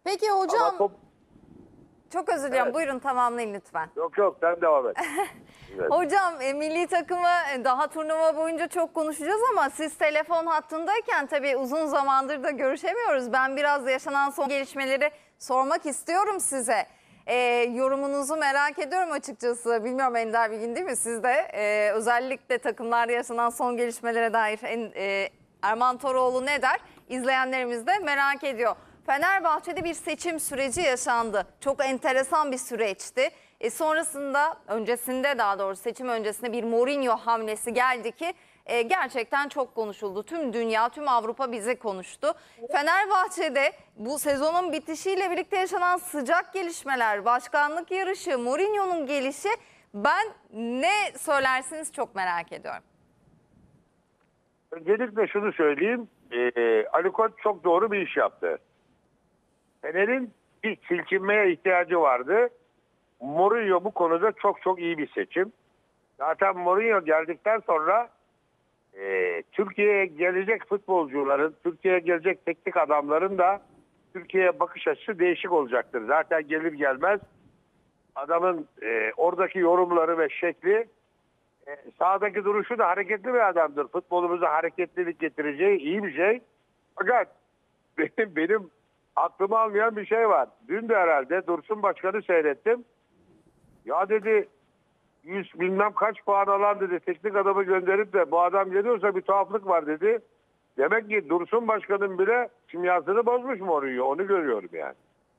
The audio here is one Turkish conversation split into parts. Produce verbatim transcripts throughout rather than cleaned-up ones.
Peki Ama hocam, top... çok özür dilerim. Evet. Buyurun, tamamlayın lütfen. Yok yok sen devam et. Evet. Hocam, e, milli takımı e, daha turnuva boyunca çok konuşacağız ama siz telefon hattındayken tabii uzun zamandır da görüşemiyoruz. Ben biraz yaşanan son gelişmeleri sormak istiyorum size. E, yorumunuzu merak ediyorum açıkçası. Bilmiyorum, Ender Bilgin değil mi? Siz de e, özellikle takımlarda yaşanan son gelişmelere dair en, e, Erman Toroğlu ne der? İzleyenlerimiz de merak ediyor. Fenerbahçe'de bir seçim süreci yaşandı. Çok enteresan bir süreçti. E sonrasında, öncesinde daha doğrusu seçim öncesinde bir Mourinho hamlesi geldi ki e, gerçekten çok konuşuldu. Tüm dünya, tüm Avrupa bizi konuştu. Fenerbahçe'de bu sezonun bitişiyle birlikte yaşanan sıcak gelişmeler, başkanlık yarışı, Mourinho'nun gelişi, ben ne söylersiniz çok merak ediyorum. Öncelikle şunu söyleyeyim. Ee, Ali Koç çok doğru bir iş yaptı. Fener'in bir silkinmeye ihtiyacı vardı. Mourinho bu konuda çok çok iyi bir seçim. Zaten Mourinho geldikten sonra e, Türkiye'ye gelecek futbolcuların, Türkiye'ye gelecek teknik adamların da Türkiye'ye bakış açısı değişik olacaktır. Zaten gelir gelmez adamın e, oradaki yorumları ve şekli, e, sahadaki duruşu da hareketli bir adamdır. Futbolumuza hareketlilik getireceği iyi bir şey. Fakat benim, benim aklımı almayan bir şey var. Dün de herhalde Dursun Başkan'ı seyrettim. Ya dedi, yüz bilmem kaç puan alan dedi teknik adamı gönderip de bu adam geliyorsa bir tuhaflık var dedi. Demek ki Dursun Başkan'ın bile kimyasını bozmuş Mourinho, onu görüyorum yani.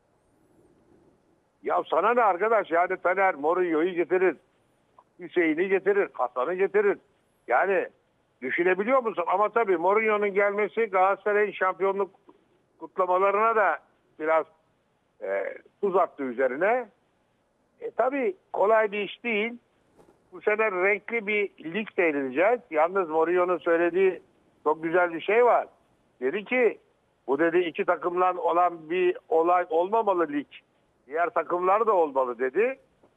Ya sana ne arkadaş, yani Fener Mourinho'yu getirir, Hüseyin'i getirir, Hasan'ı getirir. Yani düşünebiliyor musun? Ama tabii Mourinho'nun gelmesi Galatasaray'ın şampiyonluk kutlamalarına da biraz e, tuz attı üzerine. E, tabii kolay bir iş değil. Bu sene renkli bir lig seyredeceğiz. Yalnız Mourinho'nun söylediği çok güzel bir şey var. Dedi ki bu dedi iki takımla olan bir olay olmamalı lig. Diğer takımlar da olmalı dedi.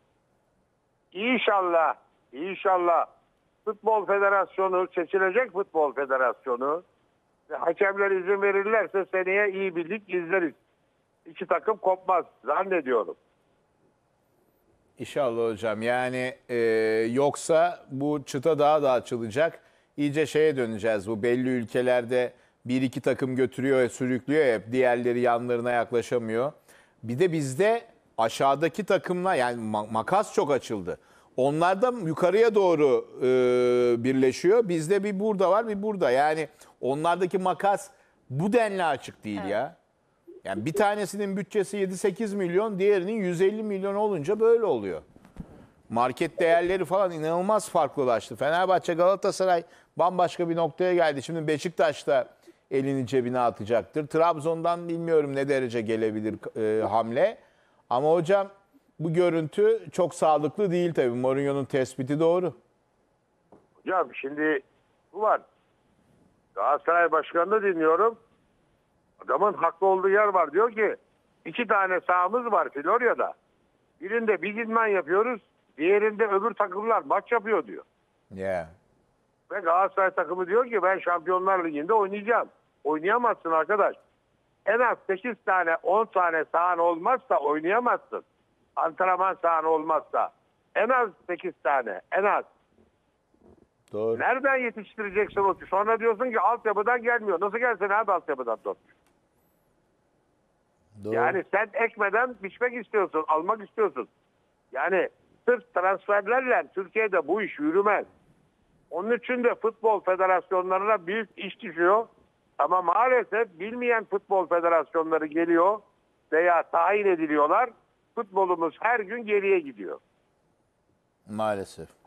İnşallah, inşallah Futbol Federasyonu, seçilecek Futbol Federasyonu ve hakemler izin verirlerse seneye iyi bir lig izleriz. İki takım kopmaz zannediyorum. İnşallah hocam. Yani e, yoksa bu çıta daha da açılacak. İyice şeye döneceğiz. Bu belli ülkelerde bir iki takım götürüyor, sürüklüyor hep. Diğerleri yanlarına yaklaşamıyor. Bir de bizde aşağıdaki takımla yani ma- makas çok açıldı. Onlar da yukarıya doğru e, birleşiyor. Bizde bir burada var, bir burada. Yani onlardaki makas bu denli açık değil Evet. ya. Yani bir tanesinin bütçesi yedi sekiz milyon, diğerinin yüz elli milyon olunca böyle oluyor. Market değerleri falan inanılmaz farklılaştı. Fenerbahçe, Galatasaray bambaşka bir noktaya geldi. Şimdi Beşiktaş da elini cebine atacaktır. Trabzon'dan bilmiyorum ne derece gelebilir e, hamle. Ama hocam bu görüntü çok sağlıklı değil tabii. Mourinho'nun tespiti doğru. Hocam şimdi bu var. Galatasaray Başkanı'nı dinliyorum. Adamın haklı olduğu yer var. Diyor ki iki tane sahamız var Florya'da. Birinde bir idman yapıyoruz. Diğerinde öbür takımlar maç yapıyor diyor. Yeah. Ve Galatasaray takımı diyor ki ben Şampiyonlar Ligi'nde oynayacağım. Oynayamazsın arkadaş. En az sekiz tane on tane sahan olmazsa oynayamazsın. Antrenman sahan olmazsa. En az sekiz tane. En az. Doğru. Nereden yetiştireceksin o? Sonra diyorsun ki altyapıdan gelmiyor. Nasıl gelsin abi altyapıdan top? Doğru. Yani sen ekmeden biçmek istiyorsun, almak istiyorsun. Yani sırf transferlerle Türkiye'de bu iş yürümez. Onun için de futbol federasyonlarına büyük iş düşüyor. Ama maalesef bilmeyen futbol federasyonları geliyor veya tayin ediliyorlar. Futbolumuz her gün geriye gidiyor. Maalesef.